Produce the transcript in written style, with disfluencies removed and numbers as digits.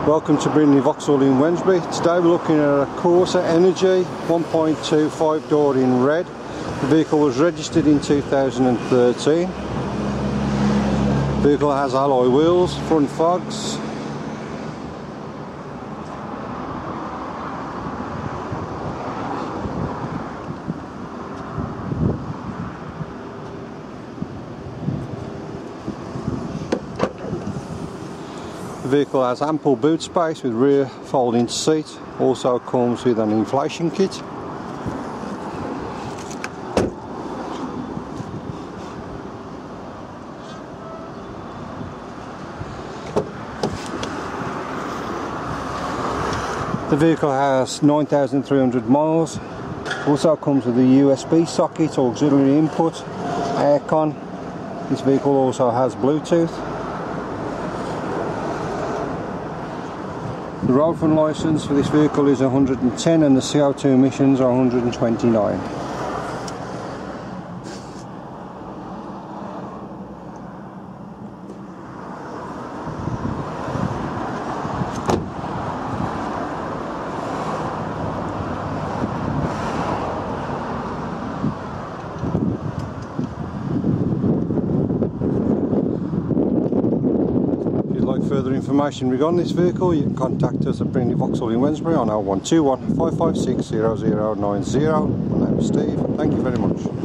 Welcome to Brindley Vauxhall in Wednesbury. Today we're looking at a Corsa Energy 1.25 door in red. The vehicle was registered in 2013. The vehicle has alloy wheels, front fogs. The vehicle has ample boot space with rear folding seat. Also comes with an inflation kit. The vehicle has 9,300 miles. Also comes with a USB socket, auxiliary input, aircon. This vehicle also has Bluetooth. The road fund licence for this vehicle is 110 and the CO2 emissions are 129. Further information regarding this vehicle, you can contact us at Brindley Vauxhall in Wednesbury on 0121 556 0090. My name is Steve. Thank you very much.